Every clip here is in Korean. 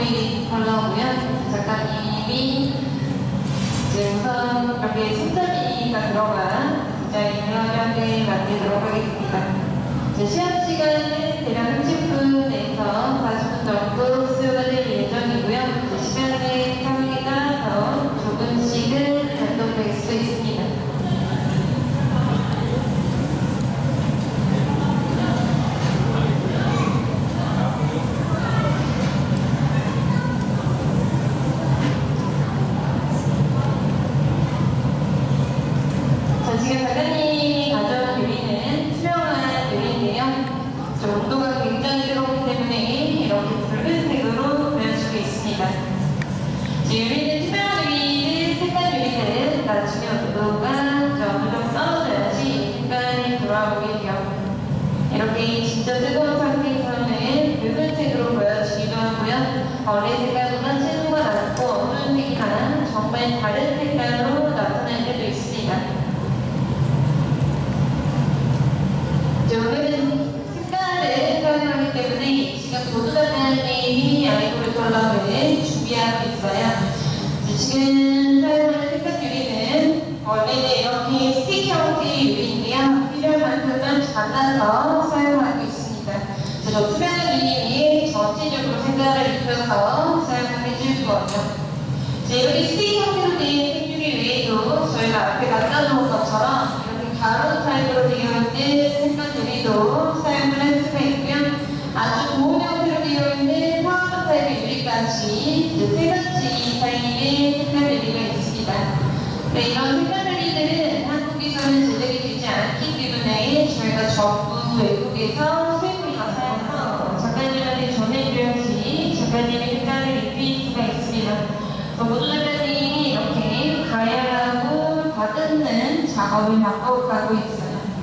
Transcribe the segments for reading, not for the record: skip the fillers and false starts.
보이게 하려고요. 작가님이 이제 우선 이렇게 손잡이가 들어간 굉장히 유명하게 만들도록 하겠습니다. 시합 시간은 대략 30분에서 40분 정도 수요가 될 예정이고요. 시간의 상황에 따라서 조금씩은 변동될 수 있습니다. 지금 작가님이 가져온 유리는 투명한 유리인데요. 온도가 굉장히 뜨겁기 때문에 이렇게 붉은색으로 보여주고 있습니다. 유리는 투명한 유리는 색깔 유리는 나중에 온도가 어느 정도 떨어져야지 색깔이 돌아오게 돼요. 이렇게 진짜 뜨거운 상태에서는 붉은색으로 보여주기도 하고요. 어린 색깔보다 채도가 낮고 어두운 색이나 정말 다른 색깔로 나타날 때도 있습니다. 오늘은 색깔을 사용하기 때문에 지금 보조작가님이 아이돌 컬러를 준비하고 있어요. 지금 사용하는 색깔 유리는 원래는 이렇게 스틱 형태의 유리인데요. 필요한 만큼은 잘라서 사용하고 있습니다. 저 투명한 유리 위에 전체적으로 색깔을 입혀서 사용을 해줄 거예요. 이렇게 스틱 형태로 된 색유리 외에도 저희가 앞에 갖다 놓은 것처럼 가로 타입으로 되어 있는 색깔 유리도 사용을 할 수가 있고요. 아주 고운 형태로 되어 있는 파우더 타입의 유리까지 세 가지 타입의 색깔 유리가 있습니다. 이런 색깔 유리들은 한국에서는 제작이 되지 않기 때문에 저희가 전부 외국에서 수입해서 사용해서 작가님한테 전해드려야지 작가님의 색깔을 입힐 수가 있습니다. 모두 작가님이 이렇게 가열하고 다듬는 작업을 바꿔가고 있어요.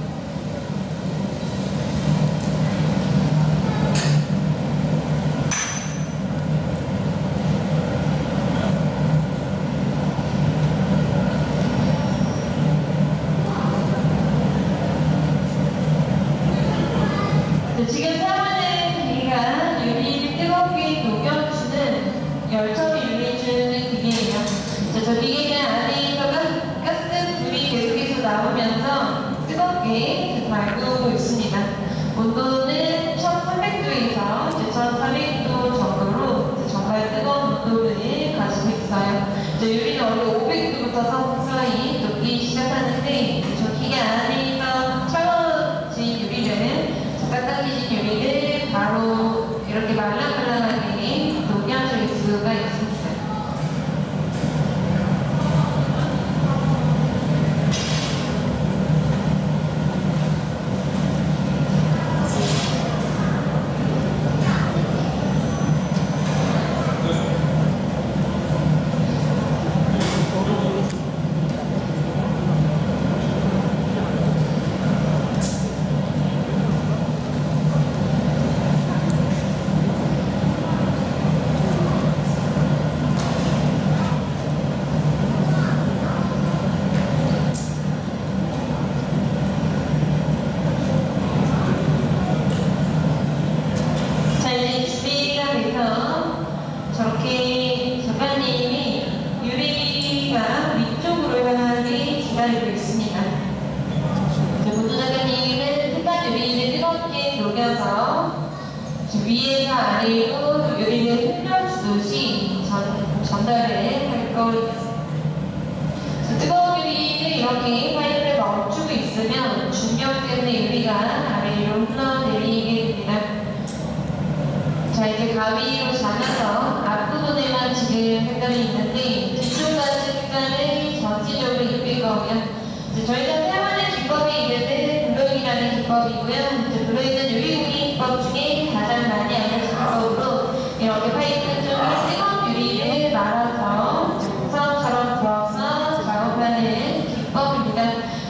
지금 사용하는 기계가 유리를 뜨겁게 녹여주는 열처리 유리해주는 기계예요. 저 기계는 안에서 가스불이 계속해서 나오면서 뜨겁게 달구고 있습니다. 온도는 1300도에서 1400도 정도로 정말 뜨거운 온도를 가지고 있어요. 유리는 원래 500도부터 서서히 녹기 시작하는데 저 기계 안에서 차가워진 유리는 깎아지신 유리를 바로 이렇게 말랑말랑하게 녹여줄 수가 있습니다. 저렇게 작가님이 유리가 위쪽으로 향하게 기다리고 있습니다. 모두 작가님은 색깔 유리를 뜨겁게 녹여서 위에서 아래로 유리를 흘려주듯이 전달을 할 거예요. 뜨거운 유리를 이렇게 파이프를 멈추고 있으면 중력 때문에 유리가 아래로 흘러내리게 됩니다. 자, 이제 가위로 잘라서 앞부분에만 지금 색깔이 있는데 뒤쪽까지 색깔을 전체적으로 입힐 거고요. 저희가 사용하는 기법이 있는데 블로잉이라는 기법이고요. 블로잉은 유리공예 기법 중에 가장 많이 알려진 기법으로 이렇게 파이프 쪽에 뜨거운 유리를 말아서 우선처럼 부어서 작업하는 기법입니다.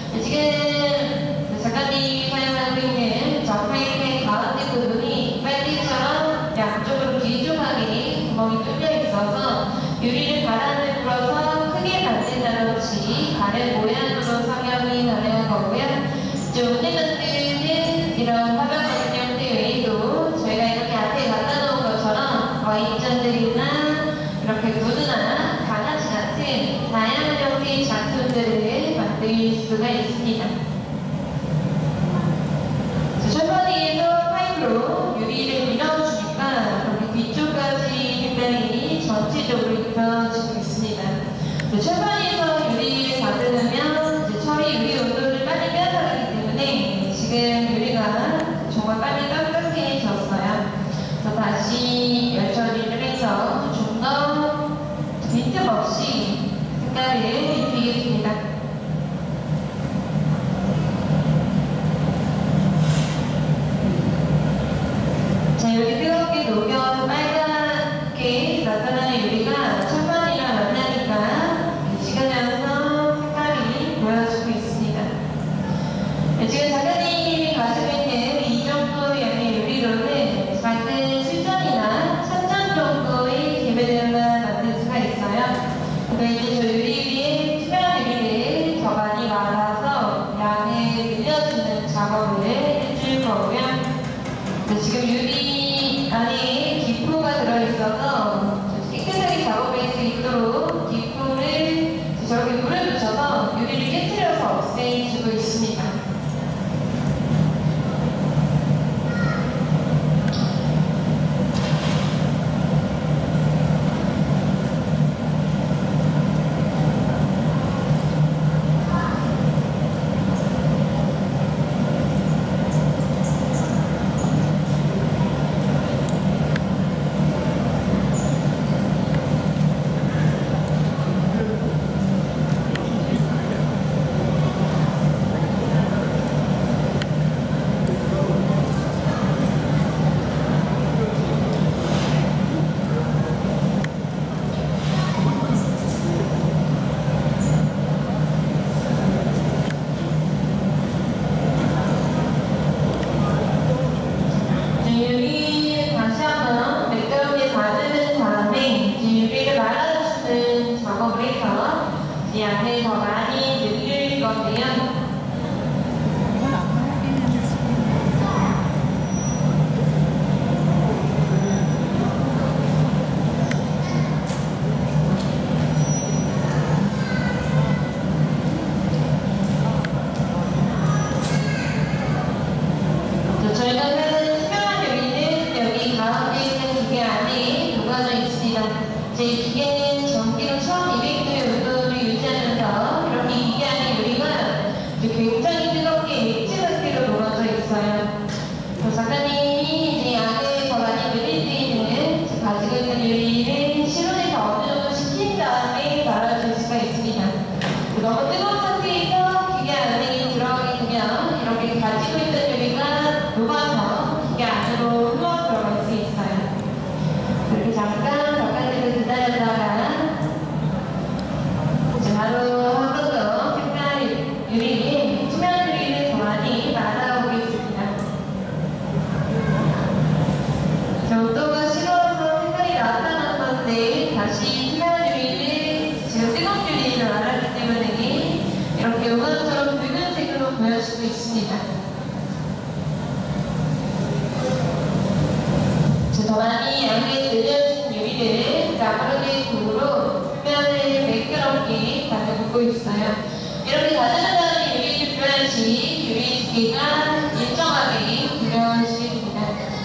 지금 작가님이 사용하고 있는 저 파이프의 가운데 부분이 빨대처럼 양쪽으로 길쭉하게 구멍이 뚫려 있어서 유리를 바람을 불어서 크게 만든다는 것이 다른 모양으로 성형이 가능한 거고요. 오늘 만드는 이런 화병 원형대 외에도 저희가 이렇게 앞에 갖다 놓은 것처럼 Y자들이 모델이나 이렇게 구두나 강아지 같은 다양한 형태의 작품들을 만들 수가 있습니다. 철판위에서 파이프로 유리를 밀어주니까 여기 뒤쪽까지 굉장히 전체적으로 입혀지고 있습니다. 철판위에서 유리를 다듬으면 철이 유리 온도를 빨리 빼앗아가기 때문에 지금 유리가 정말 빨리 딱딱해졌어요. 그래서 다시 열처리를 해서 좀 더 빈틈없이 색깔을 입히겠습니다. 자, 여기 뜨겁게 녹여서 빨갛게 나타나는 유리가 철판이랑 만나니까 시간이어서 색깔이 보여지고 있습니다. 지금 작가님이 가지고 있는 이 정도 양의 유리로는 작은 실전이나 천장 정도의 개배들만 만들 수가 있어요. 그러니까 이제 저 유리 위에 투명한 유리를 더 많이 말아서 양을 늘려주는 작업을 해줄 거고요. 지금 유리 안에 기포가 들어있어서 깨끗하게 작업할 수 있도록 기포를 저렇게 물을 묻혀서 유리를 깨뜨려서 없애주고 있습니다. 유리 다시 한번 매끄럽게 다듬은 다음에 유리를 말아주는 작업을 해서 이 양을 더 많이 늘릴 건데요. 저희가 하는 투명한 유리는 여기 가운데 있는 기계 안에 녹아져 있습니다. 이 기계는 전기로 1200도의 온도를 유지하면서 이렇게 기계 안에 유리가 굉장히 뜨겁게 액체 상태로 녹아져 있어요. 작가님이 이제 양을 더 많이 늘릴 때에는 가지고 있는 유리를 실온에서 어느 정도 식힌 다음에 말아줄 수가 있습니다. 너무 뜨거운 상태에서 기계 안에 들어가게 되면 이렇게 가지고 있는 유리가 녹아서 기계 안으로 흘러 들어갈 수 있어요. 이렇게 잠깐 바깥에서 기다렸다가 이제 바로 한 번 더 색깔 유리, 투명 유리를 더 많이 말아오겠습니다. 온도가 식어서 색깔이 나타난 건데 다시 투명 유리를 지금 뜨거운 유리를 말하기 때문에 이렇게 요강처럼 붉은색으로 보여지고 있습니다. 더 많이 양을 늘려준 유리를 나무르게 도구로 표면을 매끄럽게 다듬고 있어요. 이렇게 다듬은 다음에 유리를 표현시 유리 두께가 일정하게 그려지게 됩니다.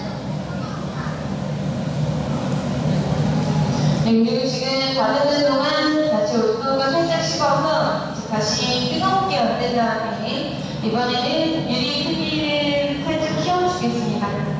그리고 지금 다듬는 동안 다시 온도가 살짝 식어서 다시 뜨겁게 만든 다음에 이번에는 유리 크기를 살짝 키워주겠습니다.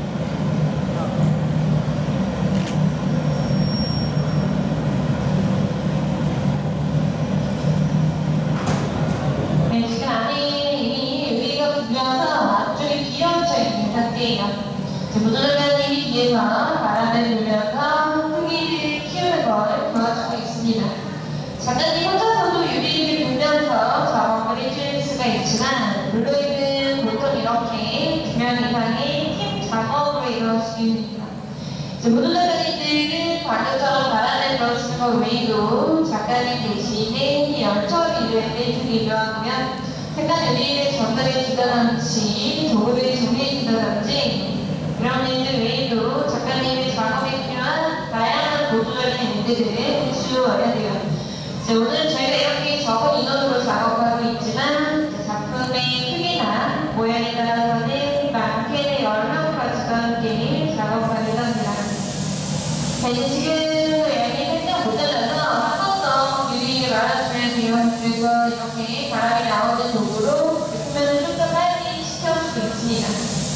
지금 안에 이미 유리가 불려서 안쪽에 비어져 있는 상태예요. 보조작가님이 뒤에서 바람을 불면서 크기를 키우는 걸 도와주고 있습니다. 작가님 혼자서도 유리를 불면서 작업을 해줄 수가 있지만 블루이는 보통 이렇게 2명 이상의 팀 작업으로 이루어집니다. 보조작가님들은 방금처럼 바람을 넣어주는 것 외에도 작가님 대신에 열처리를 해주기도 하고요. 색깔 유리를 전달해 주다든지 도구를 정리해 주다든지 그런 일들 외에도 작가님의 작업에 필요한 다양한 보조적인 문제들을 해주어야 돼요. 오늘 저희가 이렇게 적은 인원으로 작업하고 있지만 작품의 크기나 모양에 따라서는 많게는 10명까지도 함께 작업하기도 합니다. 이제 지금 양이 살짝 모자라서 한 번 더 유리를 말아주면 돼요. 그래서 이렇게 바람이 나오는 도구로 표면을 좀 더 빨리 식혀줄 수 있습니다.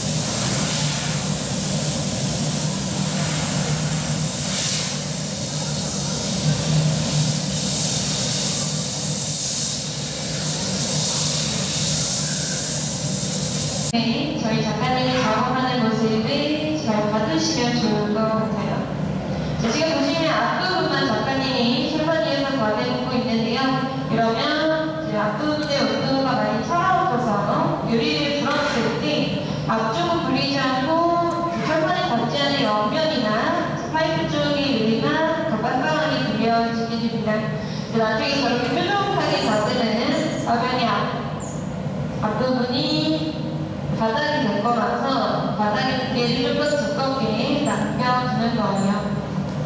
네, 저희 작가님이 작업하는 모습을 잘 봐주시면 좋을 것 같아요. 지금 보시면 앞부분만 작가님이 출판위에서 과대놓고 있는데요. 이러면 앞부분의 온도가 많이 차가워져서 유리를 불었을 때 앞쪽은 불리지 않고 철판에 닿지 않은 옆면이나 파이프 쪽의 유리가 더 깜깜하게 그려지게 됩니다. 나중에 저렇게 뾰족하게 닿으면 화면이 앞부분이 바닥이 될 거라서 바닥에 두께를 좀 더 두껍게 남겨두는 거예요.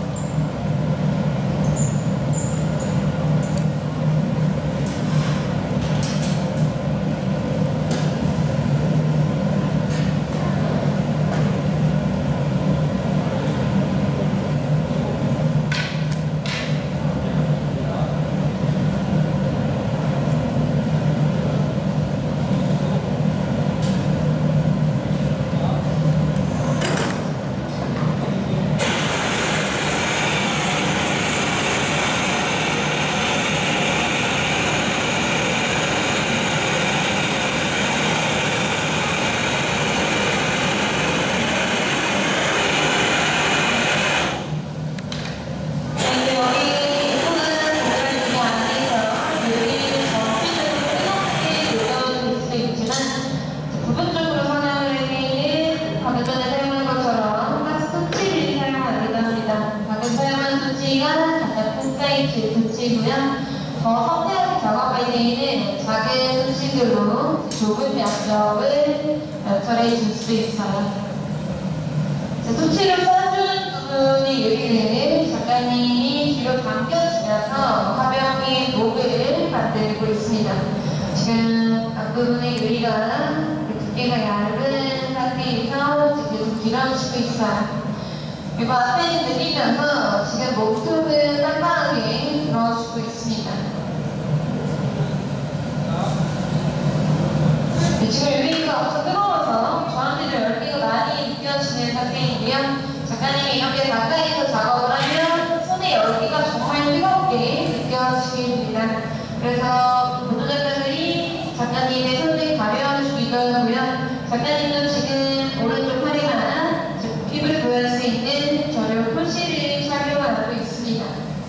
더 성대하게 작업할 때에는 작은 솜씨들로 좁은 면적을 연출해 줄 수 있어요. 솜씨를 써주는 부분의 유리를 작가님이 뒤로 당겨주면서 화병의 목을 만들고 있습니다. 지금 앞부분의 유리가 두께가 얇은 상태에서 계속 길어지고 있어요. 그리고 앞에는 늘리면서 지금 목톱을 깜깜하게 들어주고 있습니다. 지금 유리가 엄청 뜨거워서 저한테도 열기가 많이 느껴지는 상태인데요. 작가님이 이렇게 가까이서 작업을 하면 손의 열기가 정말 뜨겁게 느껴지게 됩니다. 그래서 보조작가들이 작가님의 손을 가려주기도 하고요. 작가님도 지금 오른쪽 팔에만 피부를 보여줄 수 있는 전용 표시를 착용하고 있습니다.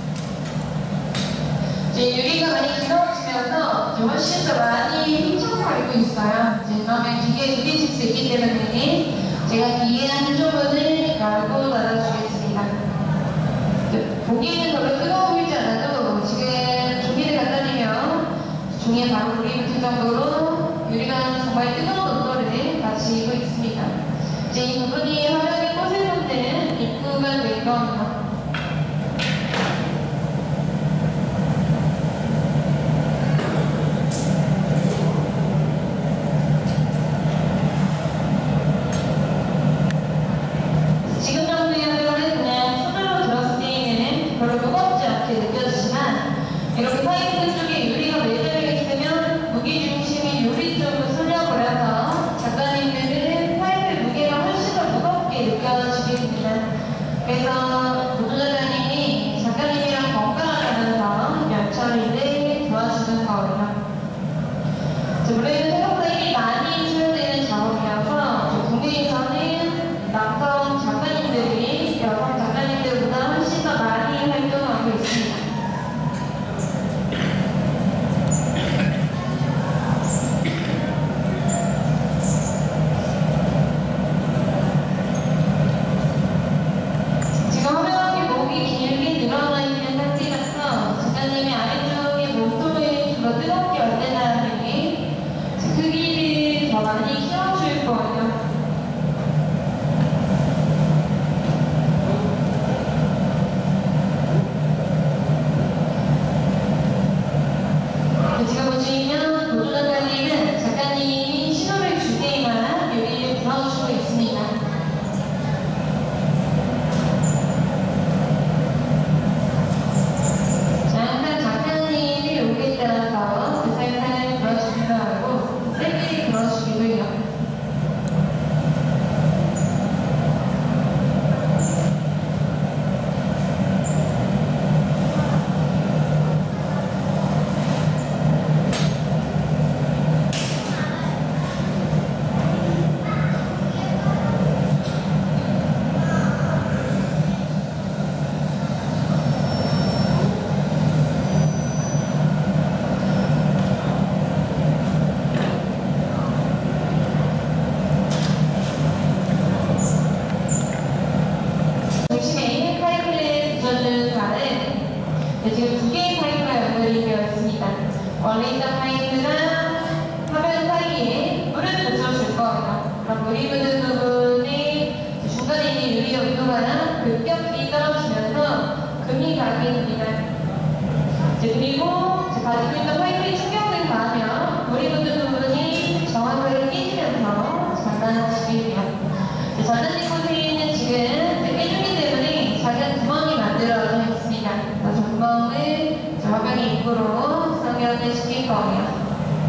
이제 유리가 많이 길어지면서 훨씬 더 많이 휘청거리고 있어요. 그러면 기계에 부딪힐 수 있기 때문에 제가 기계에 한쪽을 열고 닫아주겠습니다. 보기에는 별로 뜨거워 보이지 않아도 지금 종이를 갖다 대면 종이에 바로 불이 붙을 정도로 유리가 정말 뜨거운 온도를 가지고 있습니다. 이제 이 부분이 화면에 꽂을 건데 입구가 될 겁니다. 지금 정도의 화면은 그냥 손으로 들었을 때에는 별로 무겁지 않게 느껴지지만 이렇게 파이프 쪽에 유리가 매달려 있으면 무게중심이 유리 쪽으로 쏠려버려서 작가님들은 파이프 무게가 훨씬 더 무겁게 느껴지게 됩니다. 그래서 네, 지금 두 개의 파이프가 연결이 되어 있습니다. 원래 있던 파이프랑 화면 사이에 물을 붙여줄 거예요. 그럼 물이 묻은 부분에 중간에 있는 유리의 온도가 급격히 떨어지면서 금이 가게 됩니다. 그리고 가지고 있는 파이프에 충격을 가하면 물이 묻은 부분이 정확하게 깨지면서 장난치게 돼요. 전자식 코트는 지금 깨지기 때문에 작은 구멍이 만들어져 있습니다. 그 구멍을 화면의 입구로 성형을 시킬 거예요.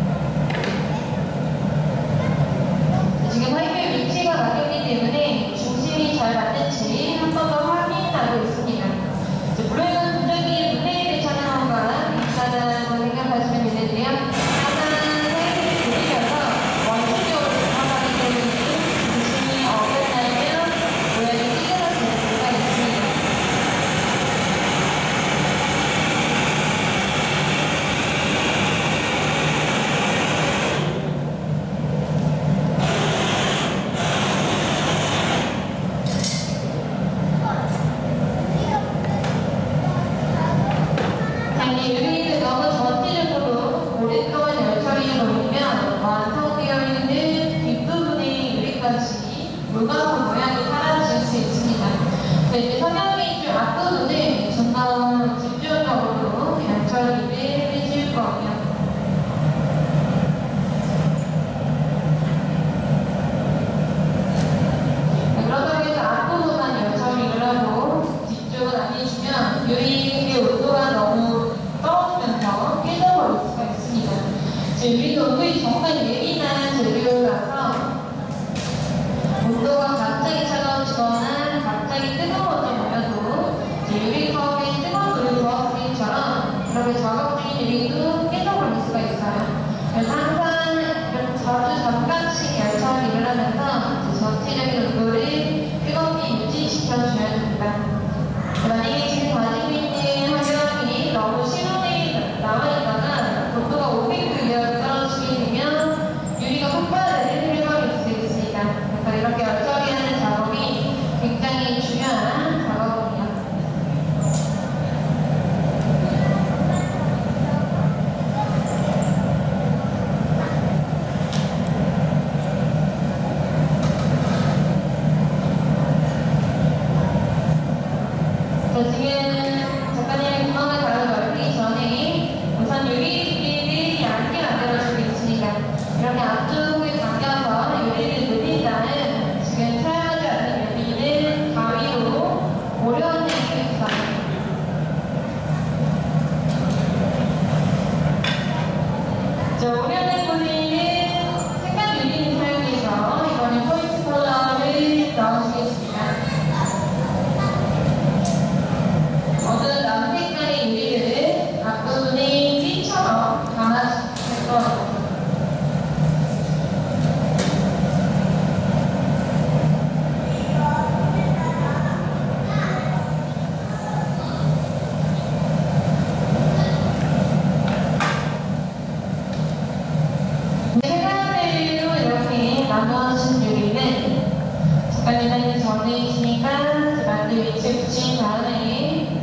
지금 파이프의 위치가 바뀌었기 때문에 중심이 잘 맞는지 한 번 더 확인하고 있습니다. 물론 분명히 물레에 대한 상황과 비슷하다고 생각하시면 되는데요. 항상 파이프를 돌리면서 원칙적으로 정확하기 때문에 중심이 어긋나면 모양이 찌그러지는 수가 있습니다. 유리를 너무 전체적으로 오랫동안 열처리를 돌리면 완성되어 있는 뒷부분의 유리까지 물광 모양이 사라질 수 있습니다. 이제 성형의 줄 앞부분을 좀 더 집중적으로 열처리를 해줄 거예요. 그렇다고 해서 앞부분만 열처리를 하고 뒤쪽은 안 해주면 유리의 온도가 너무 떨어지면서 깨져버릴 수가 있습니다. 유리 온도에 정말 예민한 재료라서 온도가 갑자기 차가워지거나 갑자기 뜨거워져버려도 유리컵에 뜨거운 물을 부었을 때처럼 그렇게 작업 중인 유리도 깨져버릴 수가 있어요. 그래서 항상 자주 잠깐씩 열처리를 하면서 전체적인 온도를 뜨겁게 유지시켜줘야 됩니다. 만약에 지금 가지고 있는 화장이 너무 실온에 남아있다가 온도가 500도 이하로 떨어지게 되면 유리가 폭발을 해버릴 수 있습니다. 그래서 이렇게 열처리하는 작업이 굉장히 중요한 작업입니다. 지금 작가님의 구멍을 바로 넓히기 전에 우선 유리 두께를 얇게 만들어주고 있으니까 이렇게 앞쪽을 당겨서 유리를 늘린 다음 지금 사용하지 않는 유리는 가위로 오려내고 있어요. 오려낸 부위는 색깔 유리를 사용해서 이번에 포인트 컬러를 넣어주겠습니다. 어떤 남색깔의 유리를 앞부분에 띠처럼 감아줄 거예요. 색깔별로 이렇게 나누어진 유리는 작가님이 전에 있으니까 만들 위치에 붙인 다음에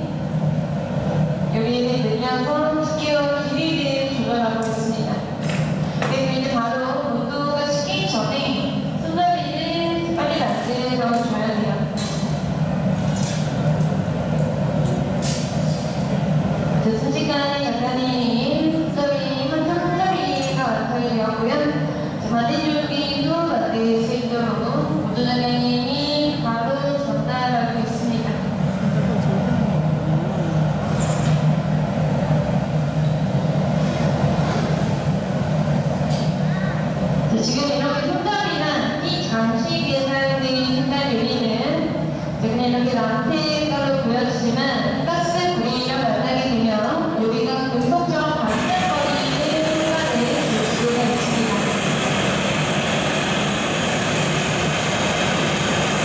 유리를 늘려서 두께와 길이를 조절하고 있습니다. 그리고 이제 바로 온도가 식기 전에 손잡이를 빨리 만들어줘야 돼요. 순식간에 작가님 손잡이가 완성이 되었고요. 바디줄기도 만들 수 있도록 모두 작가님이 바로 전달하고 있습니다. 지금 이렇게 손잡이나 이 장식에 사용되는 색깔 유리는 그냥 이렇게 남색깔로 보여주지만 가스 불이랑 만나게 되면 유리가 금속처럼 반짝거리는 색깔을 줄 수가 있습니다.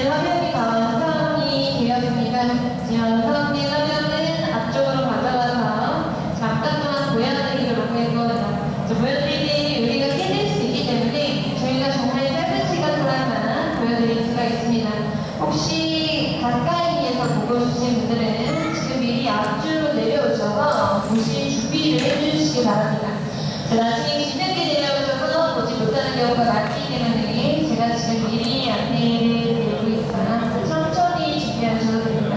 네, 화면이 다 완성이 되었습니다. 지금 완성된 화면은 앞쪽으로 가져가서 잠깐 동안 보여드리도록 하겠습니다. 보여드릴 때 요리가 깨질 수 있기 때문에 저희가 정말 짧은 시간 동안만 보여드릴 수가 있습니다. 혹시 가까이에서 보고 주신 분들은 지금 미리 앞줄로 내려오셔서 보실 준비를 해주시기 바랍니다. 나중에 뒤늦게 내려오셔서 보지 못하는 경우가 많기 때문에 제가 지금 미리 안내를 드리고 있어요. 천천히 준비하셔도 됩니다.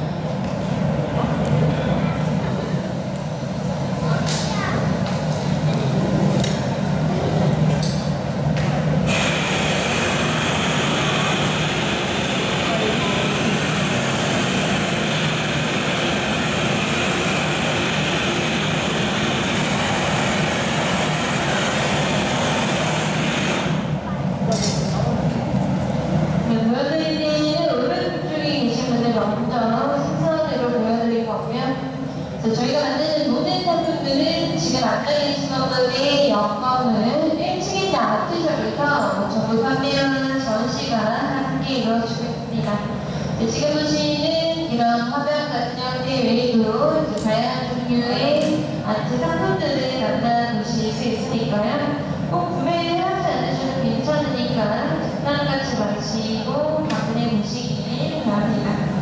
저희가 만드는 모든 상품들은 지금 아까 계신 것들의 여건을 1층에 있는 아트샵에서 전부 판매하는 전시가 함께 이루어지고 있습니다. 지금 보시는 이런 화병 같은 형태 외에도 다양한 종류의 아트 상품들을 만나보실 수 있으니까요. 꼭 구매를 하지 않으셔도 괜찮으니까 식당같이 마시고 방문해 보시길 바랍니다.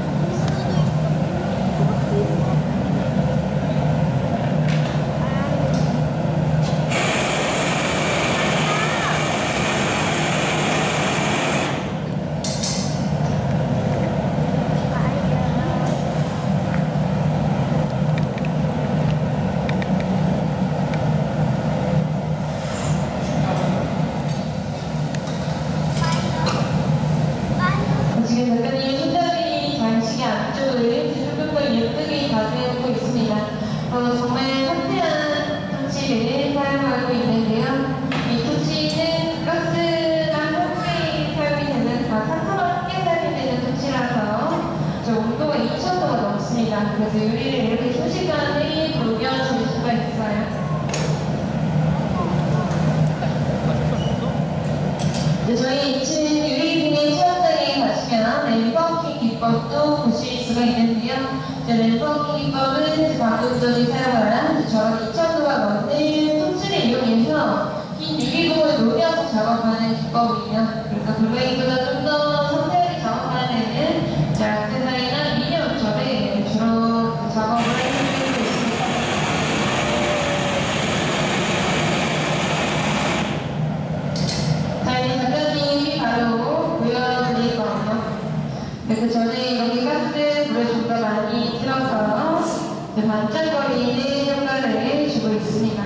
지금 작가님의 손잡이 장식의 앞쪽을 조금 더 예쁘게 가져오고 있습니다. 정말 상세한 토치를 사용하고 있는데요. 이 토치는 가스랑 통풍이 사용이 되는 산소와 함께 사용이 되는 토치라서 온도가 2000도가 넘습니다. 그래서 요리를 이렇게 순식간에 녹여줄 수가 있어요. 저희 2층 유리빙의 체험장에 가시면 램퍼킹 기법도 보실 수가 있는데요. 램퍼킹 기법은 방금 전에 사용한 저런 2000도가 넘는 토치를 이용해서 긴 유리봉을 녹여서 작업하는 기법이에요. 그래서 블레이드보다 좀 더 섬세하게 작업하는 악세사리나 미니어처를 주로 작업을 해주고 있습니다. 자, 이제 작가님이 바로 보여드릴 거예요. 그 전에 여기 가스 물을 좀 더 많이 틀어서 반짝거리는 효과를 주고 있습니다.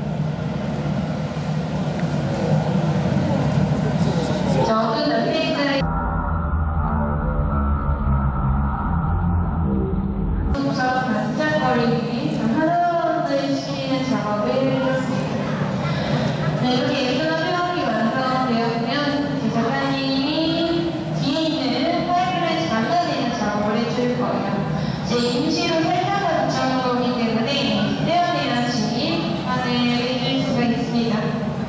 자, 어떤 날페이크를 반짝거리기 하나를 시키는 작업을 했습니다. 네, 이렇게 예쁜 화병이 완성되었으면 작가님이 뒤에 있는 파이프를 잘라내는 작업을 해줄 거예요. 임시로 살짝만 붙여놓은 거기 때문에 떼어내야지 확인을 해줄 수가 있습니다.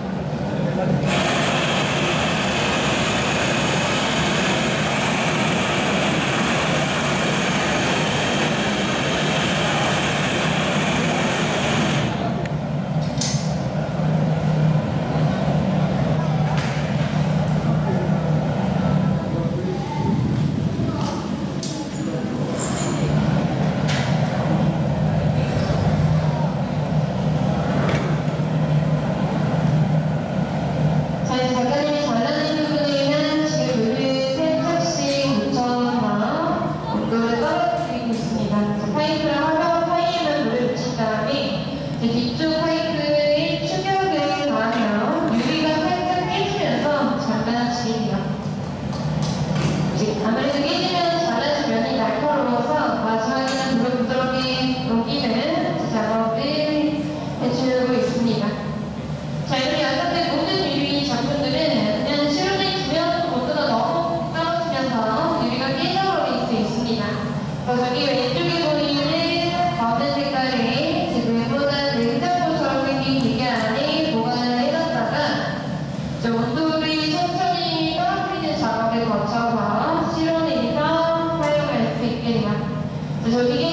작가님이 잘라낸 부분에는 지금 물을 살짝씩 묻혀서 온도를 떨어뜨리고 있습니다. 파이프랑 화병 사이에만 물을 묻힌 다음에 뒤쪽 파이프에 충격을 가하면 유리가 살짝 깨지면서 잘라지게요. 아무래도 깨지면 잘라주면이 날카로워서 마지막에는 물을 부드럽게 녹이는 작업을 해주고 있습니다. 자, 이렇게 완성된 모든 유리 작품들은 그냥 실온에 두면 온도가 너무 떨어지면서 유리가 깨져버릴 수 있습니다. 그래서 저기 왼쪽에 보이는 검은 색깔의 외부는 냉장고처럼 생긴 기계 안에 보관을 해놨다가 온도를 천천히 떨어뜨리는 작업을 거쳐서 저기에